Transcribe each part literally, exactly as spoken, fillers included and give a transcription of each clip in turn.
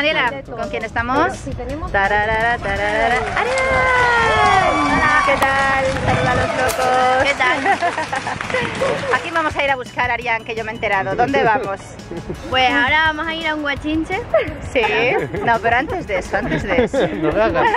Daniela, ¿con quién estamos? Tararara, tararara. ¡Arián! ¿Qué tal? Saluda a los locos. ¿Qué tal? Aquí vamos a ir a buscar a Arián, que yo me he enterado. ¿Dónde vamos? Pues ahora vamos a ir a un guachinche. Sí. No, pero antes de eso, antes de eso. No me hagas.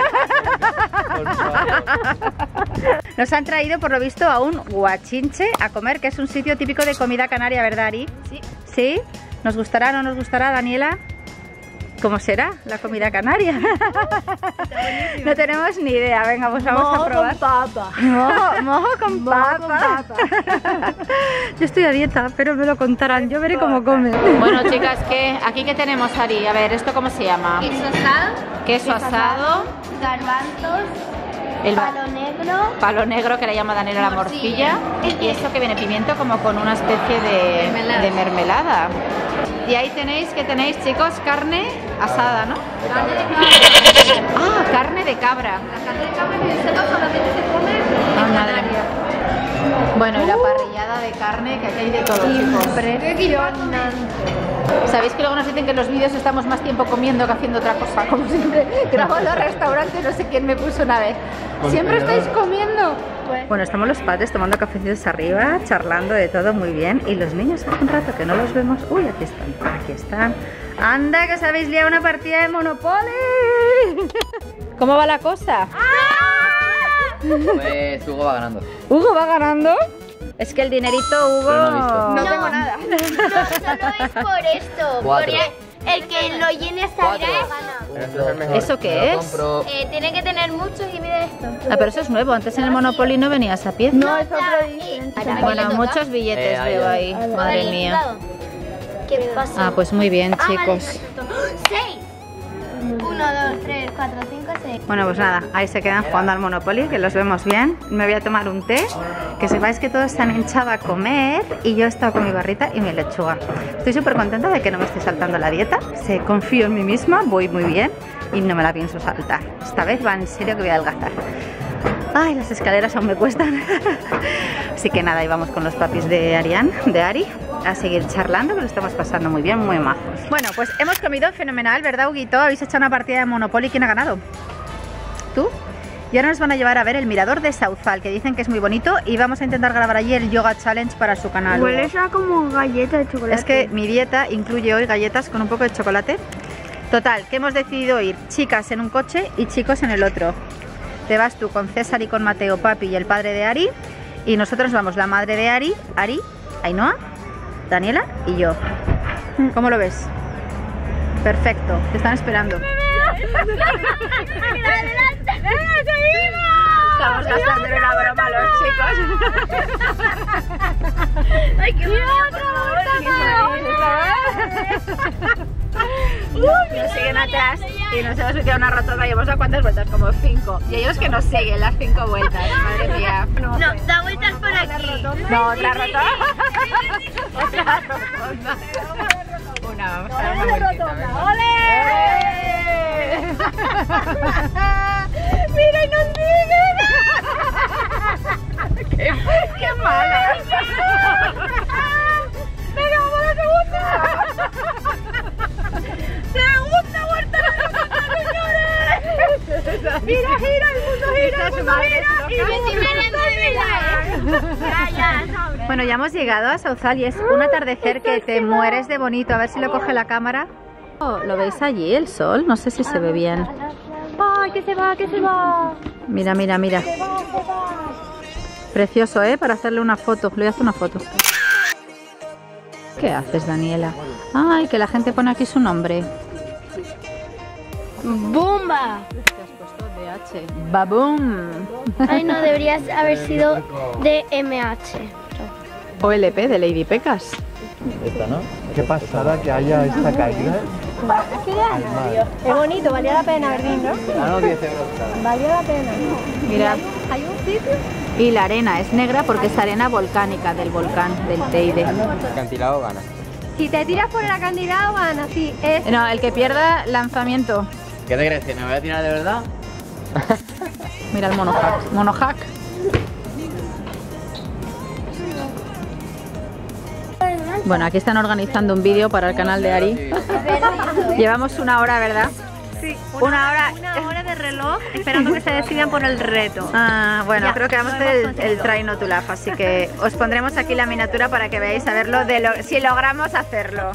Nos han traído, por lo visto, a un guachinche a comer, que es un sitio típico de comida canaria, ¿verdad, Ari? Sí. ¿Sí? ¿Nos gustará o no nos gustará, Daniela? ¿Cómo será la comida canaria? No tenemos ni idea. Venga, pues vamos mojo a probar. Con papa. Mojo, mojo con Mojo papa. con papa. Yo estoy a dieta, pero me lo contarán. Yo veré cómo comen. Bueno, chicas, ¿qué? ¿Aquí qué tenemos, Ari? A ver, ¿esto cómo se llama? Queso asado. Queso asado. Garbanzos. El palo negro. Palo negro, que le llama Daniela la morcilla. Y eso que viene pimiento como con una especie de Mermelada. de mermelada. Y ahí tenéis, ¿qué tenéis, chicos? Carne asada, ¿no? Carne de cabra. Ah, carne de cabra. La carne de cabra que yo sepa solamente se come Ah, en madre Canarias. mía. Bueno, y la parrillada de carne, que aquí hay de todo, chicos. Sabéis que luego nos dicen que en los vídeos estamos más tiempo comiendo que haciendo otra cosa, como siempre grabando al restaurante, no sé quién me puso una vez. Siempre estáis comiendo. Bueno, estamos los padres tomando cafecitos arriba, charlando de todo muy bien. Y los niños hace un rato que no los vemos. Uy, aquí están, aquí están. Anda, que os habéis liado una partida de Monopoly. ¿Cómo va la cosa? Pues Hugo va ganando. ¿Hugo va ganando? Es que el dinerito, Hugo... Pero no he visto. No No. tengo nada. No, solo es por esto. Cuatro. Porque el que lo llene hasta Cuatro. gana. ¿Eso qué Me lo es? compro. Eh, tiene que tener muchos y mide esto. Ah, pero eso es nuevo. Antes en el Monopoly no venías a pie. No, es otro diferente. Bueno, muchos billetes Eh, ahí, veo ahí. ahí. Madre mía. ¿Qué pasa? Ah, pues muy bien, Ah, vale, chicos. perfecto. ¡Seis! Uno, dos, tres, cuatro, cinco, seis. Bueno, pues nada, ahí se quedan jugando al Monopoly, que los vemos bien. Me voy a tomar un té. Que sepáis que todos se han hinchado a comer y yo he estado con mi barrita y mi lechuga. Estoy súper contenta de que no me esté saltando la dieta. Se confío en mí misma, voy muy bien y no me la pienso saltar. Esta vez va en serio que voy a adelgazar. Ay, las escaleras aún me cuestan. Así que nada, ahí vamos con los papis de Arián, de Ari, a seguir charlando, que lo estamos pasando muy bien, muy majos. Bueno, pues hemos comido fenomenal, ¿verdad, Huguito? Habéis hecho una partida de Monopoly. ¿Quién ha ganado? ¿Tú? Y ahora nos van a llevar a ver el mirador de Sauzal, que dicen que es muy bonito, y vamos a intentar grabar allí el Yoga Challenge para su canal. Huele eso como galleta de chocolate. Es que mi dieta incluye hoy galletas con un poco de chocolate. Total, que hemos decidido ir chicas en un coche y chicos en el otro. Te vas tú con César y con Mateo, papi y el padre de Ari, y nosotros vamos la madre de Ari, Ari, Ainhoa, Daniela y yo. ¿Cómo lo ves? Perfecto, te están esperando. Estamos gastando una broma a los chicos. ¡Ay, qué Nos siguen atrás y nos hemos metido una rotonda y hemos dado cuántas vueltas, como cinco. Y ellos que nos siguen las cinco vueltas, madre mía. No, da vueltas por aquí. No, otra rotonda. Otra rotonda. Una, vamos a dar una vueltita. ¡Ole! ¡Mira y nos siguen! ¡Qué, qué mala! ¡Venga, vamos a la segunda! ¡Segunda vuelta a la rotonda, señores! ¡Gira, gira! ¡El mundo gira! ¡El mundo gira! ¡Y Ya, ya, sobre. Bueno, ya hemos llegado a Sauzal y es un atardecer que te mueres de bonito. A ver si lo coge la cámara. Oh, ¿lo veis allí, el sol? No sé si se ve bien. ¡Ay, que se va, que se va! Mira, mira, mira. Precioso, ¿eh? Para hacerle una foto. Le voy a hacer una foto. ¿Qué haces, Daniela? Ay, que la gente pone aquí su nombre. ¡Bumba! Te has puesto D H. ¡Babum! Ay, no, deberías haber sido de M H. O L P de Lady Pecas. Esta, ¿no? Qué pasada que haya esta caída. Es bonito, valió la pena, ¿verdad? ¿No? Ah, no, diez euros. Valió la pena. Mira. ¿Hay un sitio? Y la arena es negra porque es arena volcánica del volcán, del Teide. El acantilado gana. Si te tiras por el acantilado, gana, sí. Es... No, el que pierda, lanzamiento. ¿Qué te crees? ¿Que me voy a tirar de verdad? Mira el monohack. Monohack. Bueno, aquí están organizando un vídeo para el canal de Ari. Llevamos una hora, ¿verdad? Sí, una, Una hora. una hora de reloj esperando que se decidan por el reto. Ah, bueno, Ya, creo que vamos a lo hacer hemos el, el conseguido. try not to laugh, así que os pondremos aquí la miniatura para que veáis a verlo de lo, si logramos hacerlo.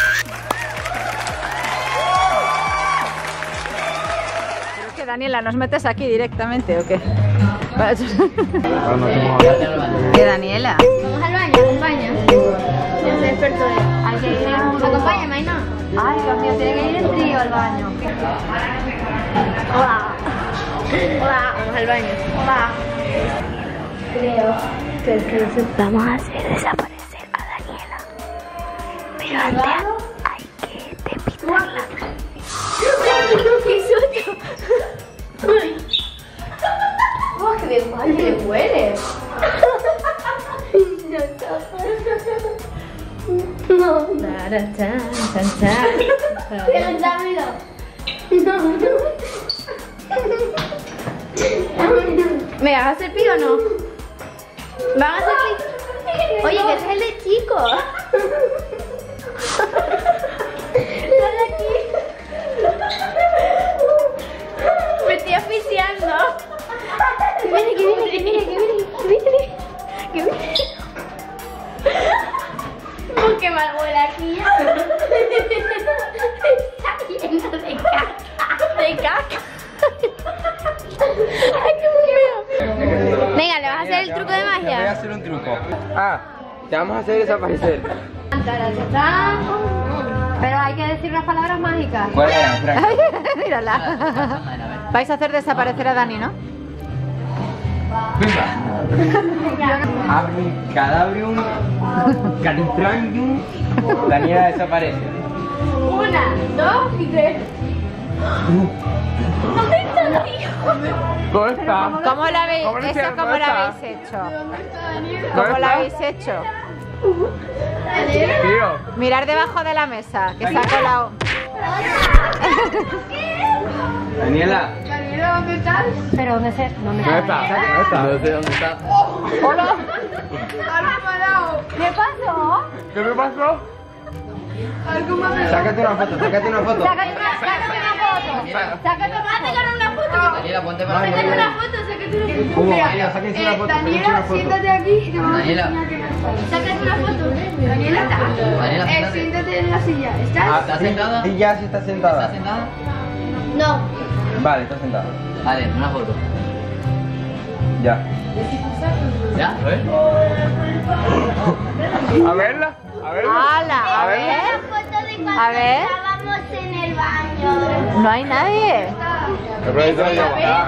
Creo que Daniela, ¿nos metes aquí directamente o qué? ¿Qué, Daniela? Vamos al baño, acompaña. Yo soy experto en... Hay que ir... Acompaña, Maina. Ay, Dios mío, tiene que ir en trío al baño. Hola. Hola. Vamos al baño. Hola. Creo que es que vamos a hacer desaparecer a Daniela. Pero antes hay que depilarla. ¡Qué susto! ¡Ay! ¡Oh, qué bien, mal que huele! No. Pero dámelo. ¿Me vas a hacer pío o no? ¿Van a hacer pío? Oye, que este es el de chico. Dale aquí. Me estoy asfixiando. Que viene, que viene, que viene, que viene, que viene, que viene. Oh, qué mal huele aquí. Está lleno de caca. De caca. Ay, qué feo. Venga, ¿le vas a hacer el truco de Te voy a magia? hacer un truco. Ah, te vamos a hacer desaparecer. Pero hay que decir unas palabras mágicas. ¿Cuáles eran, Frank? Mírala. Vais a hacer desaparecer a Dani, ¿no? Abrum, cadabrium, calintrangium, Daniela desaparece. Una, dos y tres. ¿Cómo está? ¿Cómo lo habéis, ¿Cómo lo eso hicieron? cómo ¿Cómo lo está? habéis hecho? ¿Cómo ¿Cómo lo está? habéis hecho? Tío, Mirar debajo de la mesa, que se ha colado. Daniela, Pero ¿dónde se? ¿Dónde ¿dónde está? ¿Dónde está? No sé dónde está. Hola. ¿Qué pasó? ¿Qué me pasó? Sácate una foto, sácate una foto. Sácate una, sácate una foto. Sácate una foto. Daniela, ponte para Sácate una foto, sácate una foto. Hugo, Daniela, sáquense una foto, sáquense una foto. aquí y te vamos Daniela. a enseñar que no. Sácate una foto. Daniela está. Daniela, Eh, siéntate. siéntate en la silla. ¿Estás? Ah, ¿estás sentada? Sí, ya sí está sentada. ¿Estás sentada? No. Vale, está sentada. Vale, una foto. Ya. ¿Ya? A ver. A verla, a verla. ¡Hala! A ver. foto de A ver. estábamos en el baño. No hay nadie. El profesor ya va.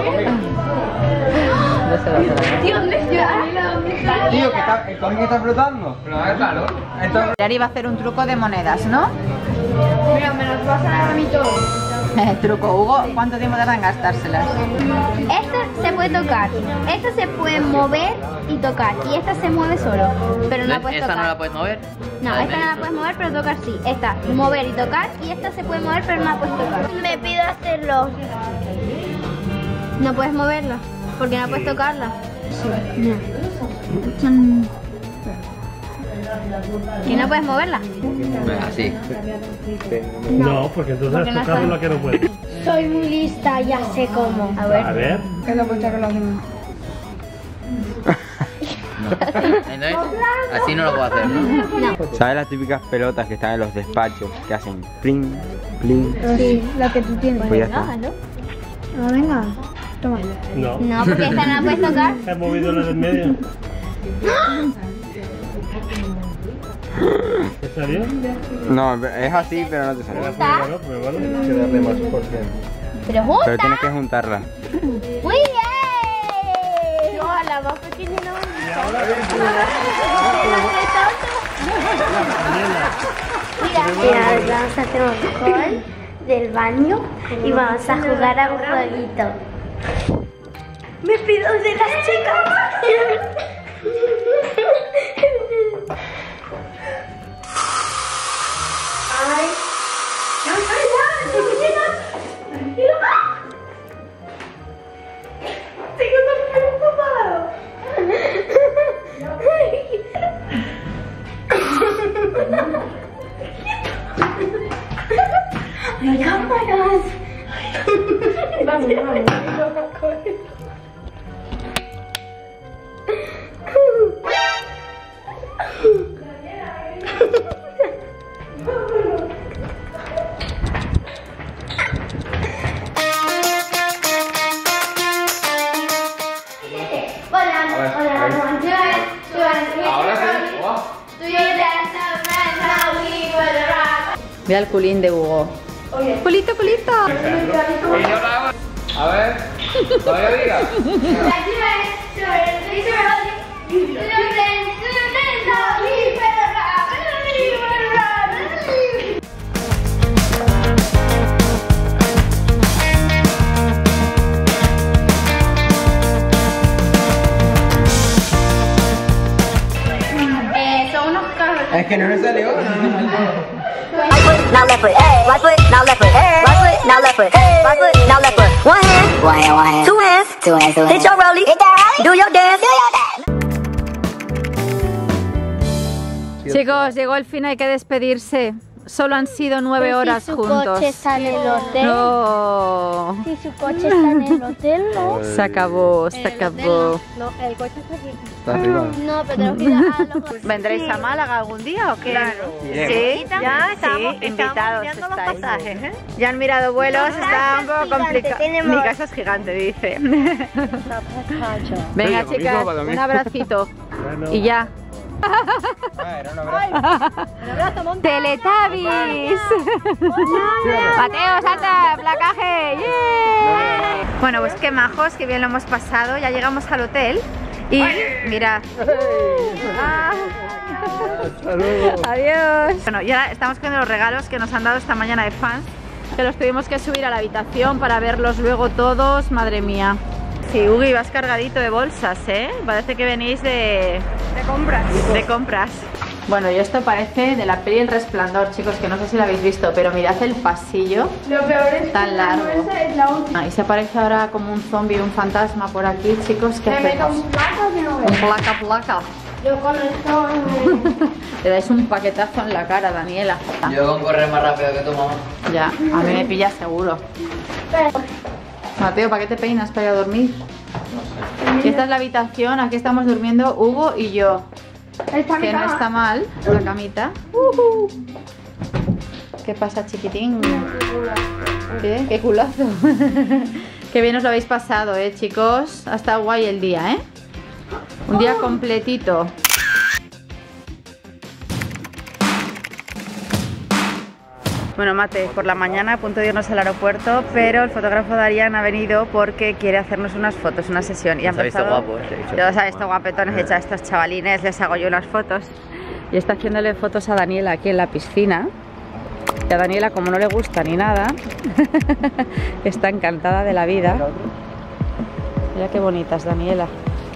Tío, ¿dónde está? ¿Dónde está? Tío, que está, el cojín está flotando. Pero es claro. Entonces... Ari va a hacer un truco de monedas, ¿no? Mira, me los vas a dar a mí todo. Truco, Hugo, ¿cuánto tiempo tarda en gastárselas? Esta se puede tocar, esta se puede mover y tocar, y esta se mueve solo, pero no la puedes ¿Esta tocar. no la puedes mover? No, esta no la puedes mover, pero tocar sí. Esta, mover y tocar, y esta se puede mover, pero no la puedes tocar. Me pido hacerlo. No puedes moverla, porque no puedes tocarla. Sí. No. ¿Y no puedes moverla? Así. No, porque entonces Porque no has tocado sabe. la que no puede. Soy muy lista, ya sé cómo. A ver. A ver. Entonces, así no lo puedo hacer, ¿no? No. ¿Sabes las típicas pelotas que están en los despachos que hacen pling, pling? Sí, lo que tú tienes. Pues ya está. Ah, venga. Toma. No. No, porque esta no la puedes tocar. He movido la del medio. ¿Te salió? No, es así, pero no te sale. ¿Está? Bueno, pues bueno. Hay que darle más fuerza. Pero junta. Pero tienes que juntarla. ¡Muy bien! No, la más pequeña no. Y ahora Mira, vamos a hacer un gol del baño y vamos a jugar a un jueguito. Me pido de las chicas. Ay, no estoy nada, tranquilo. Tengo tan preocupado. Ahora sí. Wow. Mira el culín de Hugo. Culito, culito. A ver, todavía diga. Es que no me salió. Right foot, now left foot. Right foot, now left foot. Right foot, now left foot. Right foot, now left foot. One hand, one hand, one hand. Two hands, two hands, two hands. Hit your rollie, hit that rollie. Do your dance, do your dance. Chicos, llegó el fin, hay que despedirse. Solo han sido nueve horas si su juntos. coche está en el hotel. No. Si su coche está en el hotel, no. Se acabó, se acabó. No, el coche está aquí. Está arriba. No, pero tenemos que ir a los... ¿Vendréis a Málaga algún día o qué? Claro. Sí, ya estamos invitados mirando los estáis. pasajes, ¿eh? Ya han mirado vuelos, está un poco gigante, complicado. tenemos- Mi casa es gigante, dice. Venga, Oye, chicas, para mí. un abracito. Y ya. Ah, era una broma. ¡Teletubbies! Mateo, salta, placaje. ¡Yeah! Bueno, pues qué majos, qué bien lo hemos pasado. Ya llegamos al hotel y mirad. Ah. Hasta luego. Adiós. Bueno, ya estamos con los regalos que nos han dado esta mañana de fans, que los tuvimos que subir a la habitación para verlos luego todos. Madre mía. Sí, Ugi, vas cargadito de bolsas, ¿eh? Parece que venís de... De compras. de compras. Bueno, y esto parece de la peli El Resplandor, chicos, que no sé si lo habéis visto, pero mirad el pasillo. Lo peor es tan que largo. esa es la última. Ah, y se aparece ahora como un zombie, un fantasma por aquí, chicos. ¿Qué Me meto hacemos? un plato que no Un veo. placa, placa. Yo con esto... Le dais un paquetazo en la cara, Daniela. Yo con correr más rápido que tu mamá. Ya, a mí me pilla seguro. Mateo, ¿para qué te peinas? ¿Para ir a dormir? No Y esta es la habitación, aquí estamos durmiendo Hugo y yo. Esta Que no mitad. está mal, la camita. Ujú. ¿Qué pasa, chiquitín? ¿Qué? ¿Qué culazo? Qué bien os lo habéis pasado, ¿eh, chicos? Ha estado guay el día, ¿eh? Un día completito. Bueno, Mate, por la mañana a punto de irnos al aeropuerto, pero el fotógrafo Darían ha venido porque quiere hacernos unas fotos, una sesión. Y ha Se ha visto empezado... guapo, se ha dicho. Yo os ha visto guapetones, he hecho a estos chavalines, les hago yo unas fotos. Y está haciéndole fotos a Daniela aquí en la piscina. Y a Daniela, como no le gusta ni nada, está encantada de la vida. Mira qué bonitas, Daniela.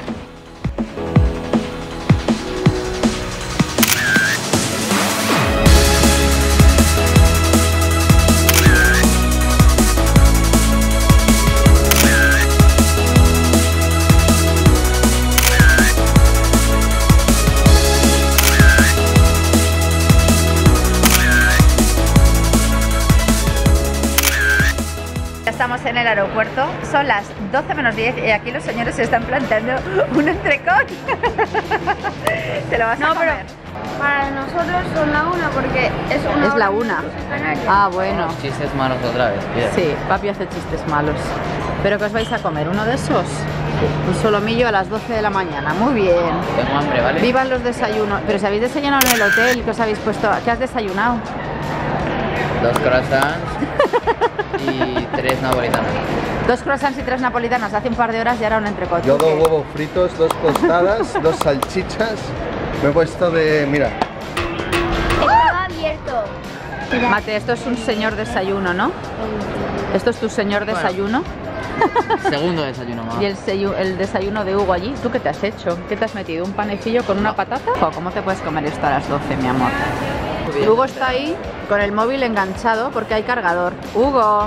Estamos en el aeropuerto, son las doce menos diez y aquí los señores se están plantando un entrecot. ¿Te lo vas No, a comer? pero para nosotros son la una porque es una Es la hora una. menos en Canarias. Ah, bueno. Los chistes malos otra vez. bien. Sí, papi hace chistes malos. ¿Pero qué os vais a comer? ¿Uno de esos? Un solomillo a las doce de la mañana. Muy bien. Tengo hambre, ¿vale? Vivan los desayunos. Pero si habéis desayunado en el hotel, ¿qué os habéis puesto? ¿Qué has desayunado? Dos croissants y tres napolitanas. Dos croissants y tres napolitanas. Hace un par de horas ya era un entrecot. Yo ¿Tú dos qué? huevos fritos, dos tostadas, dos salchichas. Me he puesto de... Mira, Estaba abierto. Mate, esto es un señor desayuno, ¿no? ¿Esto es tu señor Bueno. desayuno? Segundo desayuno más. Y el, seyu- el desayuno de Hugo allí, ¿tú qué te has hecho? ¿Qué te has metido? ¿Un panecillo con una patata? Jo, ¿cómo te puedes comer esto a las doce, mi amor? Bien. Hugo está ahí con el móvil enganchado porque hay cargador. Hugo,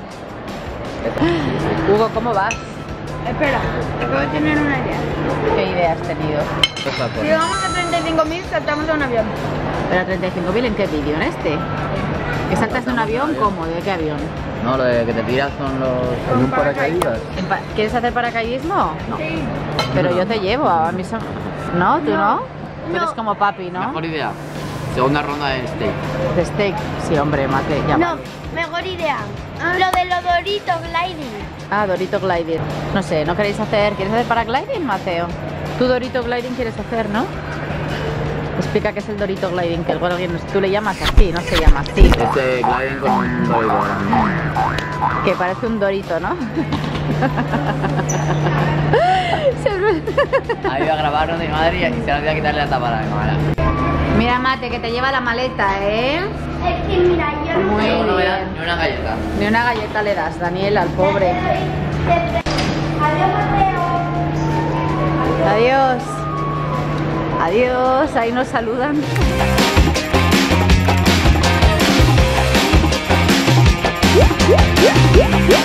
Hugo, ¿cómo vas? Espera, acabo de tener una idea. ¿Qué idea has tenido? Cosa por- Si vamos a treinta y cinco mil, saltamos a un avión. ¿Pero a treinta y cinco mil en qué vídeo? ¿En este? ¿Que saltas de un avión? ¿Cómo? ¿De qué avión? No, lo de que te tiras con los... en un paracaídas. ¿En pa- ¿Quieres hacer paracaidismo? No. Sí. Pero No. yo te llevo, a mí son... ¿No? ¿Tú no? Tú No. eres como papi, ¿no? Mejor idea. Segunda ronda de steak. De steak. Sí, hombre, mate, ya No, vale. mejor idea. Lo de los Doritos Gliding. Ah, Dorito Gliding. No sé, ¿no queréis hacer... ¿Quieres hacer paragliding, Mateo? Tú Dorito Gliding quieres hacer, ¿no? Explica qué es el Dorito Gliding, que igual alguien, tú le llamas así, no se llama así. Este gliding con un dorito grande. Que parece un Dorito, ¿no? Ha ido a grabar de mi madre y se le olvidó quitarle la tapa a la de madre. Mira, Mate, que te lleva la maleta, ¿eh? Es que mira, yo no Muy Luego no me da bien. ni una galleta. Ni una galleta le das, Daniel, al pobre. Adiós, Mateo. Adiós. Adiós, ahí nos saludan.